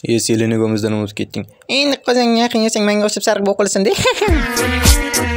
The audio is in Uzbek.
Selena Gomezdan unutib ketding. Endi qozonga yaqin yasang menga o'xshab sariq bo'lib qolasan-da.